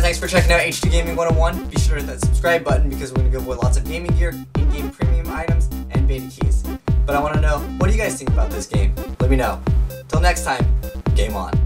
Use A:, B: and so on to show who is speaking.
A: thanks for checking out H2 Gaming 101. Be sure to hit that subscribe button because we're going to give away lots of gaming gear, in-game premium items, and beta keys. But I want to know, what do you guys think about this game? Let me know. Till next time, game on.